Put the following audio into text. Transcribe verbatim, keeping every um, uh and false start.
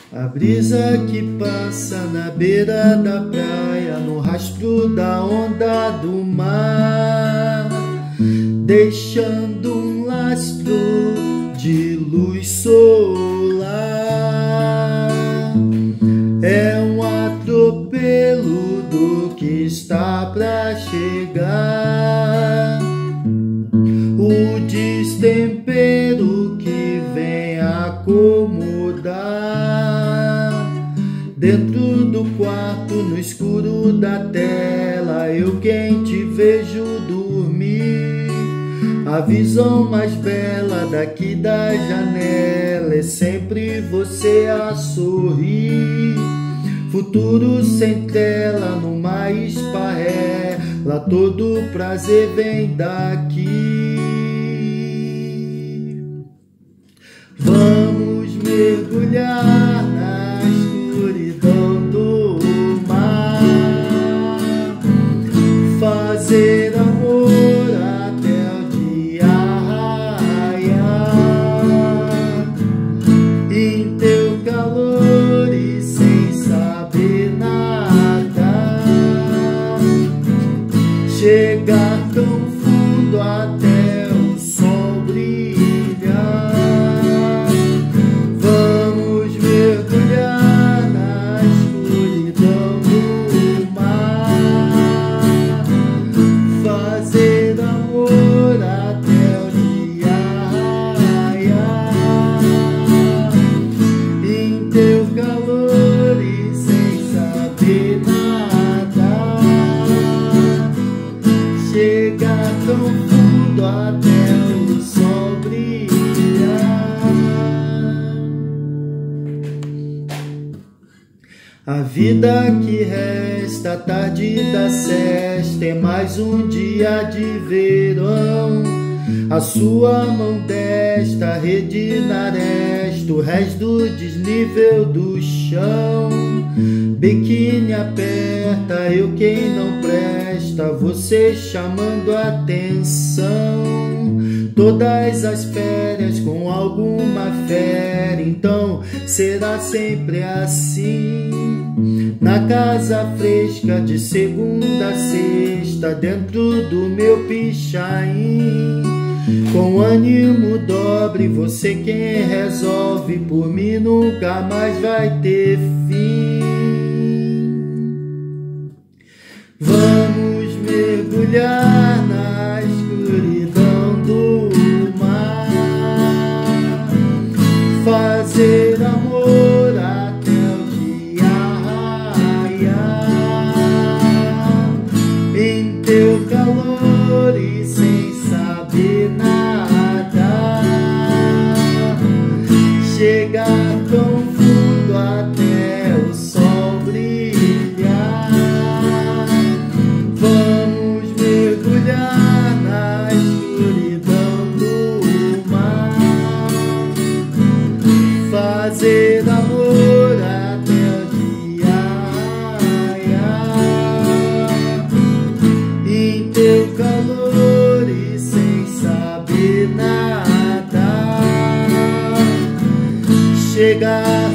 A brisa que passa na beira da praia, no rastro da onda do mar, deixando um lastro de luz solar. É um atropelo do que está pra chegar, o destempero que vem acomodar. Dentro do quarto, no escuro da tela, eu quem te vejo dormir. A visão mais bela daqui da janela é sempre você a sorrir. Futuro sem tela, numa esparrela, todo prazer vem daqui. Vamos mergulhar na escuridão do mar, fazer amor até o dia raiar, em teu calor e sem saber nada, chegar tão fundo até o sol brilhar. Vamos mergulhar na escuridão do mar, fazer amor até o dia raiar, em teu calor e sem saber nada, chegar tão fundo até o sol brilhar. A vida que resta, a tarde da sesta, é mais um dia de verão. A sua mão desta rede na aresta, o resto do desnível do chão. Biquíni aperta, eu quem não presta, você chamando atenção. Todas as férias com alguma fera, então será sempre assim. Na casa fresca de segunda a sexta, dentro do meu pichain, com ânimo dobre, você quem resolve, por mim nunca mais vai ter fim. Vamos mergulhar na escuridão do mar, fazer amor até o dia raiar, em teu calor e sem saber nada, chegar tão fundo até o sol brilhar. Vamos mergulhar na escuridão do mar, fazer amor até o dia raiar, em teu calor e sem saber nada, chegar